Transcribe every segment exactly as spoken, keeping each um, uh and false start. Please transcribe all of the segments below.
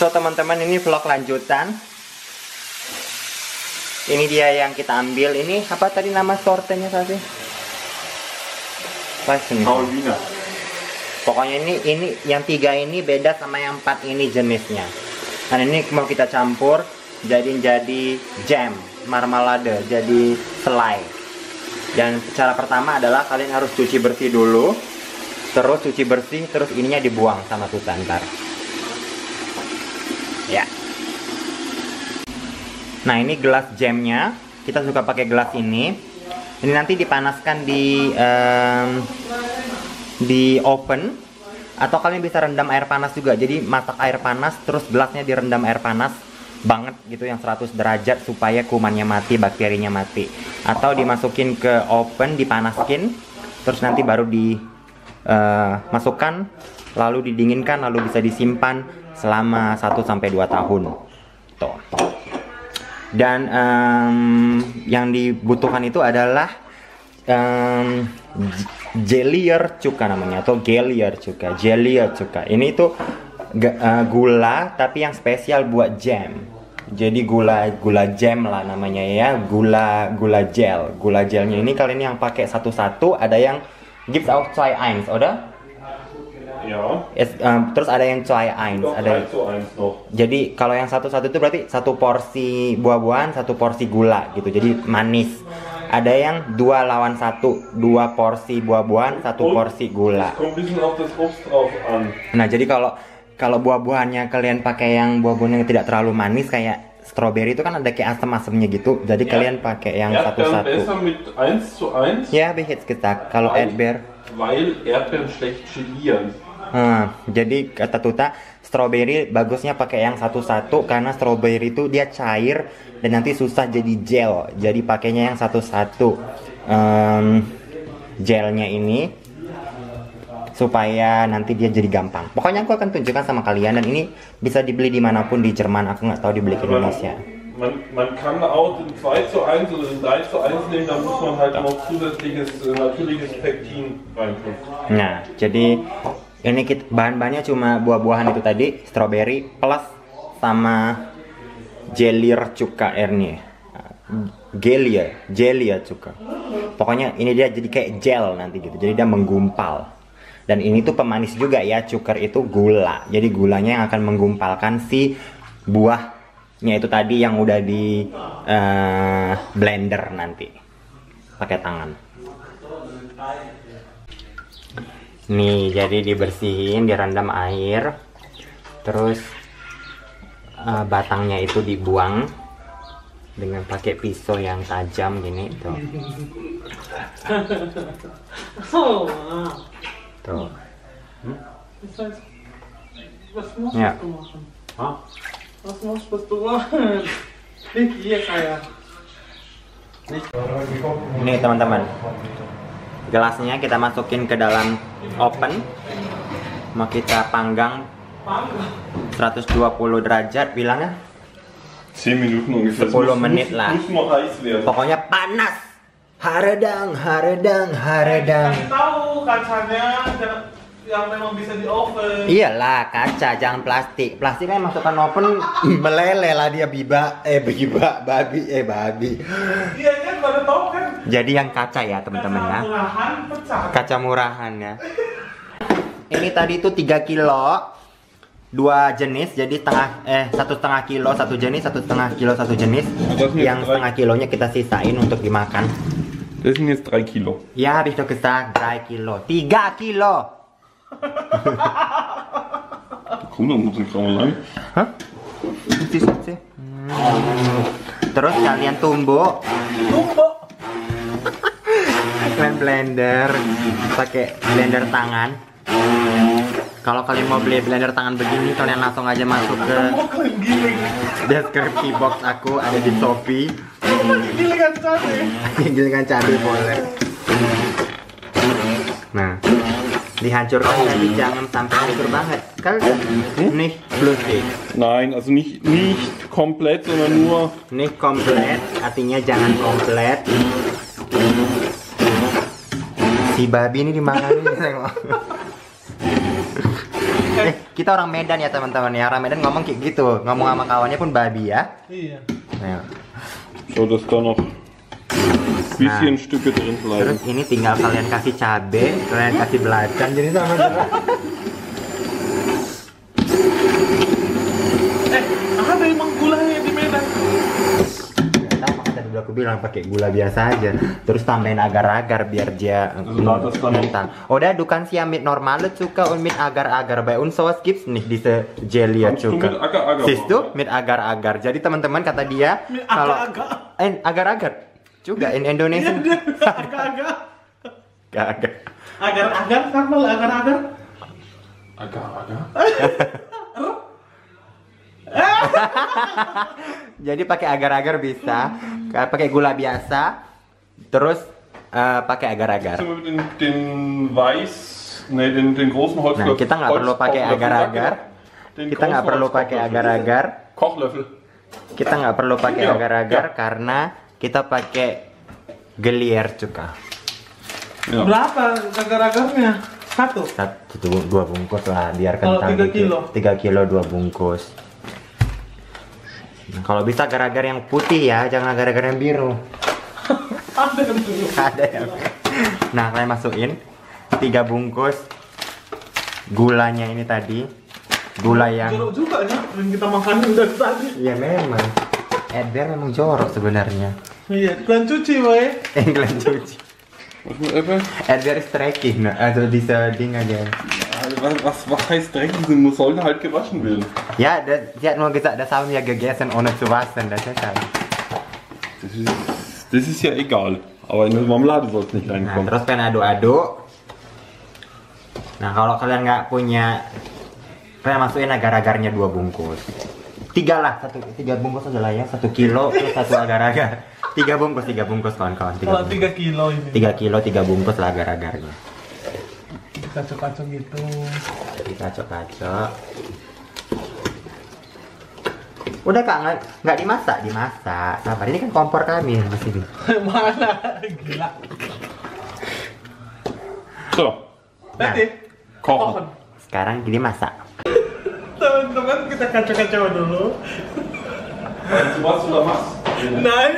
So teman-teman, ini vlog lanjutan. Ini dia yang kita ambil. Ini apa tadi nama sortenya tadi? Paulina. Pokoknya ini ini yang tiga ini beda sama yang empat ini jenisnya. Dan ini mau kita campur jadi jadi jam, marmalade, jadi selai. Dan cara pertama adalah kalian harus cuci bersih dulu. Terus cuci bersih, terus ininya dibuang sama Tuta ntar. Ya. Nah, ini gelas jamnya. Kita suka pakai gelas ini. Ini nanti dipanaskan di um, di oven, atau kalian bisa rendam air panas juga. Jadi masak air panas terus gelasnya direndam air panas banget gitu, yang seratus derajat, supaya kumannya mati, bakterinya mati. Atau dimasukin ke oven, dipanaskin, terus nanti baru dimasukkan, uh, lalu didinginkan, lalu bisa disimpan selama satu sampai dua tahun. Tuh. Dan um, yang dibutuhkan itu adalah um, Gellier cuka namanya, atau Gellier cuka, Gellier cuka. Ini itu uh, gula tapi yang spesial buat jam. Jadi gula gula jam lah namanya ya, gula gula gel. Gula gelnya ini kalian yang pakai satu-satu, ada yang gibt auch zwei eins, oder? Ya. Es, um, terus ada yang zwei eins, ada. Jadi kalau yang satu-satu itu berarti satu porsi buah-buahan, satu porsi gula gitu. Jadi manis. Ada yang dua lawan satu, dua porsi buah-buahan, satu porsi gula. Nah, jadi kalau kalau buah-buahannya kalian pakai yang buah-buahan yang tidak terlalu manis kayak strawberry, itu kan ada kayak asam-asamnya gitu. Jadi ya, kalian pakai yang satu-satu. Ya, behits kita. Kalau Erdbeer, weil Erdbeeren schlecht gelieren. Hmm, jadi kata Tuta, strawberry bagusnya pakai yang satu-satu karena strawberry itu dia cair dan nanti susah jadi gel. Jadi pakainya yang satu-satu um, gelnya ini supaya nanti dia jadi gampang. Pokoknya aku akan tunjukkan sama kalian, dan ini bisa dibeli dimanapun di Jerman. Aku nggak tahu dibeli di Indonesia. Man, man kann auch in zwei zu eins oder in drei zu eins nehmen, da muss man halt noch zusätzliches natürliches Pektin reintun. Nah, jadi ini kita, bahan-bahannya cuma buah-buahan itu tadi, strawberry plus sama Gellier cuka ernie. Gellier, Gellier cuka. Pokoknya ini dia jadi kayak gel nanti gitu. Jadi dia menggumpal. Dan ini tuh pemanis juga ya, cuker itu gula. Jadi gulanya yang akan menggumpalkan si buahnya itu tadi yang udah di uh, blender nanti pakai tangan. Nih, jadi dibersihin, direndam air, terus uh, batangnya itu dibuang dengan pakai pisau yang tajam gini tuh. Tuh. Hmm? Ya. Nih teman-teman, gelasnya kita masukin ke dalam oven, mau kita panggang seratus dua puluh derajat bilangnya sepuluh menit lah. Pokoknya panas. Haredang, haredang, haredang. Tahu kacanya yang memang bisa di oven. Iyalah, kaca, jangan plastik. Plastik kan masukkan oven meleleh lah dia, biba, eh biba, babi, eh babi. Iya kan, baru tahu kan. Jadi yang kaca ya teman-teman ya. Kaca murahan pecah. Kaca murahan ya. Ini tadi itu tiga kilo, dua jenis, jadi setengah eh satu setengah kilo satu jenis, satu setengah kilo satu jenis. Yang setengah kilonya kita sisain untuk dimakan. Das sind jetzt drei Kilo. Ja, habe ich doch gesagt, drei Kilo. tiga Kilo. Komm, dann muss ich auch lang. Hah? Hmm. Terus kalian tumbuk. Tumbuk. Kalian blender, pakai blender tangan. Kalau kalian mau beli blender tangan begini, kalian langsung aja masuk ke deskripsi box aku, ada di Shopee. Gilingan cabai. Gilingan cabai boleh. Nah, dihancurkan tapi jangan sampai hancur banget. Kan nicht flüssig. Nein, also nicht nicht komplett, sondern nur nicht komplett, artinya jangan komplit. Si babi ini dimakan ini. Eh, kita orang Medan ya teman-teman ya. Orang Medan ngomong kayak gitu, ngomong sama kawannya pun babi ya. Iya. Nah. So, dass da noch bisschen Stücke drin bleiben. Terus ini tinggal kalian kasih cabe, kalian kasih belacan jadi sama juga. Eh, ada emang gulanya di Medan. Aku bilang pakai gula biasa aja, terus tambahin agar-agar biar dia mental. Udah dukan sih mit normal suka und mit agar-agar bei uns sowas gibt's nicht diese Gelia juga. Siehst du mit agar-agar. Jadi teman-teman kata dia kalau eh agar-agar juga in Indonesia. Agar-agar. Agar-agar. Agar-agar sama agar-agar. Agar-agar. Jadi pakai agar-agar bisa, pakai gula biasa, terus uh, pakai agar-agar. Den, den weiß, ne, den, den großen Holzlöffel. Nah, kita nggak perlu pakai agar-agar. Kita nggak perlu pakai agar-agar. Kochlöffel. Kita nggak perlu pakai agar-agar karena kita pakai gelier juga. Ya. Berapa agar-agarnya? Satu? Satu, dua bungkus lah, biar Kalau kentang. tiga kilo? Tiga kilo dua bungkus. Nah, kalau bisa agar-agar yang putih ya, jangan agar-agar yang biru. Ada yang biru. Ada yang. Nah, kalian masukin tiga bungkus gulanya ini tadi. Gula yang Jorok juga ya, yang kita makanin dari tadi. iya memang. Edber memang jorok sebenarnya. Iya, kalian cuci boy. Eh, kalian cuci. Edber ist dreckig, ne? Also diese Dinger aja. Was, was, was heißt dreckig? Sie sollen halt gewaschen werden. Ja, das, sie hat nur gesagt, das haben wir gegessen ohne zu waschen. Das ist halt. Das ist, das ist ja egal. Aber in der Marmelade soll es nicht Nah, reinkommen. terus kalian aduk-aduk. Nah, kalau kalian nggak punya, kalian masukin agar-agarnya dua bungkus. Tiga lah, satu, tiga bungkus aja lah ya, satu kilo terus satu agar-agar. Tiga bungkus, tiga bungkus kawan-kawan. Kalau bungkus. tiga kilo ini. Tiga kilo, tiga bungkus lah agar-agarnya. Kacau-kacau gitu. Dikacok-kacok. Udah kak, nggak nggak dimasak, dimasak. Sabar, ini kan kompor kami di sini. Mana? Gila. So, Tadi. kochen. Sekarang gini masak. Teman-teman kita kacau-kacau dulu. Weißt du was du da machst? Nein.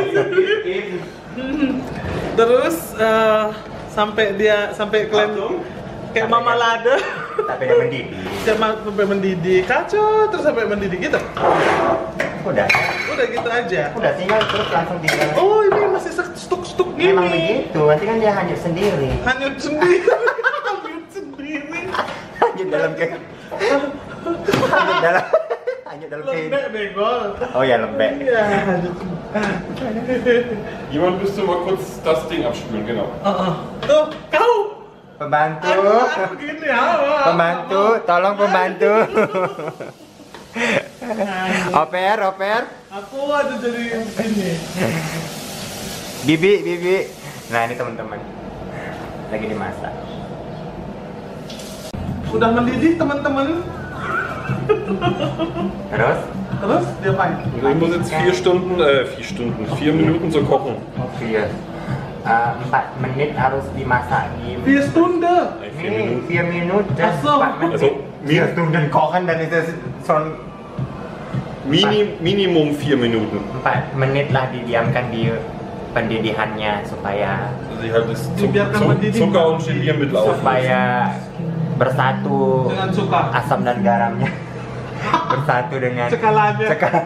Terus eh, sampai dia sampai kalian kayak mama lada. Tapi dia mendidih. Sampai mendidih. Kacau terus sampai mendidih gitu. Udah. Udah gitu aja. Udah tinggal terus langsung tinggal. Oh, ini masih stuk-stuk gini. Memang begitu, nanti kan dia hanyut sendiri. Hanyut sendiri. Hanyut sendiri. Hanyut dalam ke hanyut dalam hanyut dalam ke Lembek begol. oh ya lembek. Iya, hanyut. Jemand müsste mal kurz das Ding abspülen, genau. Heeh. Tuh, kau. Pembantu, Aku, aku gini ya. pembantu, tolong pembantu. Oper, oper. Aku ada jadi gini. Bibi, bibi. Nah ini teman-teman lagi dimasak. Udah mendidih teman-teman. Terus? Terus diapain? Ich muss jetzt vier Stunden, äh, vier Stunden, vier Minuten zu kochen. Oke. Uh, empat menit harus dimasak di Vier Stunden. Äh, vier Nih, Minuten. vier Minuten. Ach so. empat menit. Also, Vier Stunden kochen dan itu son Mini, Minimum vier Minuten. empat menit lah didiamkan di pendidihannya supaya Also ich halt das Zuck, Dibiarkan Zuck, mendidih. Zucker und Geliermittel auf. supaya bersatu Dengan suka. asam dan garamnya bersatu dengan Skalanya. Skala.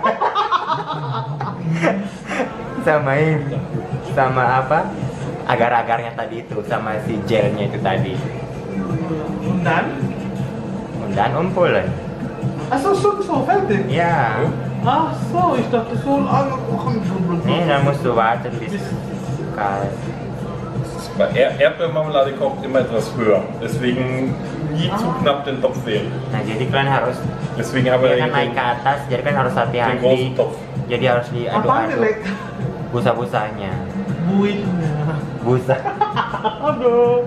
sama ini sama apa agar-agarnya tadi itu sama si gelnya itu tadi Dan? dan umpulan Ach so, so, so fertig. ya Ach so, ich dachte so lange kochen. ini dann musst du warten bis kalt. Bei Er- Erdbeermarmelade kocht immer etwas höher. Deswegen nie zu knapp den Topf wählen. Nah jadi kalian harus Deswegen dia aber kan naik ke atas jadi kan harus den hati-hati großen Topf. jadi harus Apaan diaduk-aduk Lek? busa-busanya Buihnya. busa. Aduh.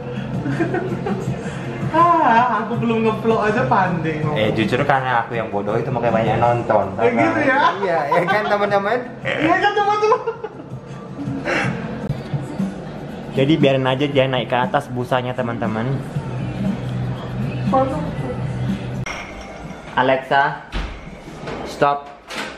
Ah, aku belum ngevlog aja pandai. Eh jujur karena aku yang bodoh itu makanya banyak nonton. Eh, gitu ya? Iya, ya kan teman-teman. Iya kan coba-coba. Jadi biarin aja dia naik ke atas busanya teman-teman. Alexa, stop.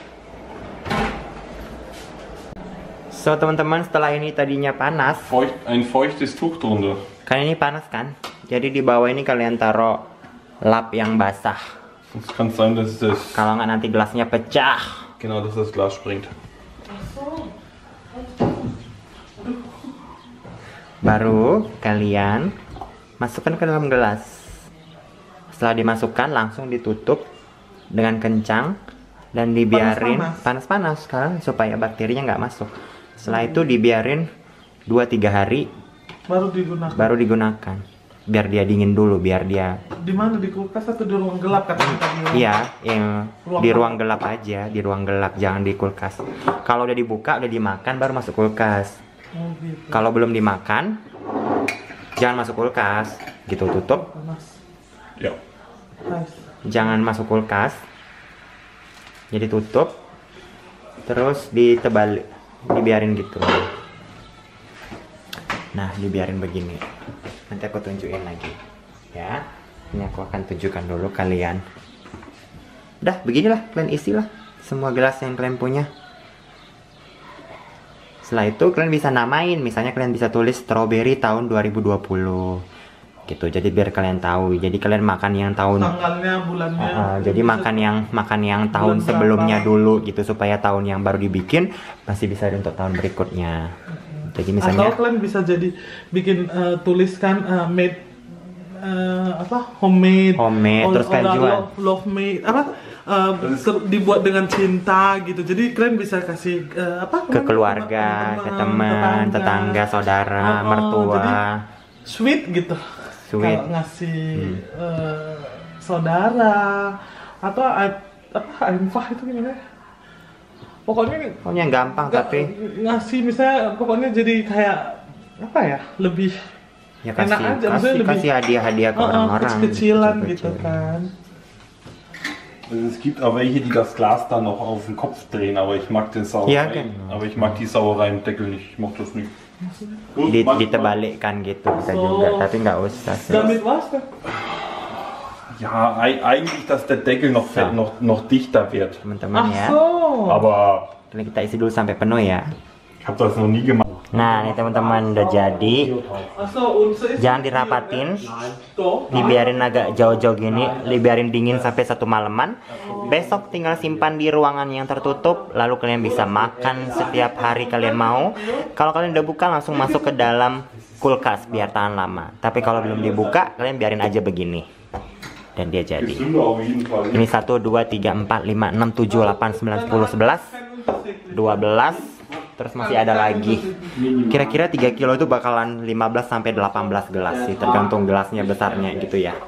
So teman-teman, setelah ini tadinya panas, Feucht, ein feuchtes Tuch drunter. kan ini panas kan? Jadi di bawah ini kalian taruh lap yang basah. Es kann sein, dass das, Kalau nggak nanti gelasnya pecah. genau, dass das Glas springt. Baru kalian masukkan ke dalam gelas. Setelah dimasukkan langsung ditutup dengan kencang dan dibiarin panas-panas kan supaya bakterinya nggak masuk. Setelah itu dibiarin dua tiga hari Baru digunakan. baru digunakan. Biar dia dingin dulu, biar dia Di mana, di kulkas atau di ruang gelap katanya tadi? iya, yang Ruang di gelap. ruang gelap aja, di ruang gelap, jangan di kulkas. Kalau udah dibuka, udah dimakan baru masuk kulkas. Oh, gitu. Kalau belum dimakan, jangan masuk kulkas. Gitu tutup, Panas. Ja. Nice. jangan masuk kulkas. Jadi tutup, terus ditebal, dibiarin gitu. Nah, dibiarin begini. Nanti aku tunjukin lagi, ya. Ini aku akan tunjukkan dulu kalian. Udah, beginilah kalian isilah semua gelas yang kalian punya. Setelah itu kalian bisa namain, misalnya kalian bisa tulis strawberry tahun dua ribu dua puluh. Gitu. Jadi biar kalian tahu. Jadi kalian makan yang tahun Tanggalnya, bulannya. Uh, jadi makan yang makan yang tahun Bulan sebelumnya berapa? dulu gitu supaya tahun yang baru dibikin pasti bisa untuk tahun berikutnya. Jadi misalnya Atau kalian bisa jadi bikin eh, tuliskan eh, made eh, apa homemade, Homemade, terus kalian orang jual. love, love made apa eh, ter- dibuat dengan cinta gitu. Jadi kalian bisa kasih eh, apa ke namanya? keluarga, ke teman, tetangga, saudara, Oh, mertua. jadi sweet gitu. Sweet. Kalau ngasih Hmm. eh, saudara atau a- apa einfach itu gimana? Pokoknya Pokoknya gampang nggak- tapi ngasih misalnya pokoknya jadi kayak apa ya, lebih ya enak kasih aja, kasih, maksudnya lebih- kasih hadiah-hadiah ke Oh, oh, orang-orang. kecil-kecilan gitu kecil-kecil. kan. Also es gibt auch welche, die das Glas dann noch auf den Kopf drehen, aber ich mag den Sauerei. Ja, genau. Aber ich mag die Sauerei im Deckel nicht. Ich mag das nicht. Di, Manchmal- ditebalikkan gitu bisa So. juga, tapi nggak usah sih. Damit was kan? Ja, ei- eigentlich, dass der Deckel noch, So. noch, noch dichter wird. Teman-teman Ach ya. so. Aber Kalian kita isi dulu sampai penuh ya. ich habe das noch nie gemacht. Nah, ini teman-teman udah jadi. Ach so, unser ist Jangan dirapatin. Doch. Dibiarin agak jauh-jauh gini, dibiarin dingin sampai satu malaman. Besok tinggal simpan di ruangan yang tertutup, lalu kalian bisa makan setiap hari kalian mau. Kalau kalian udah buka langsung masuk ke dalam kulkas biar tahan lama. Tapi kalau belum dibuka, kalian biarin aja begini. Dan dia jadi. Gesünder auf jeden Fall. Ini satu, dua, tiga, empat, lima, enam, tujuh, delapan, sembilan, sepuluh, sebelas, dua belas, terus masih ada lagi. Kira-kira tiga kilo itu bakalan lima belas sampai delapan belas gelas sih, tergantung gelasnya besarnya gitu ya.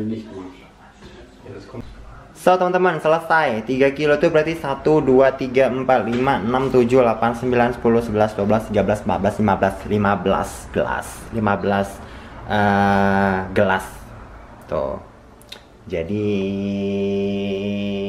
So teman-teman, selesai. tiga kilo itu berarti satu, dua, tiga, empat, lima, enam, tujuh, delapan, sembilan, sepuluh, sebelas, dua belas, tiga belas, empat belas, lima belas, lima belas gelas. lima belas eh, gelas. Tuh. Jadi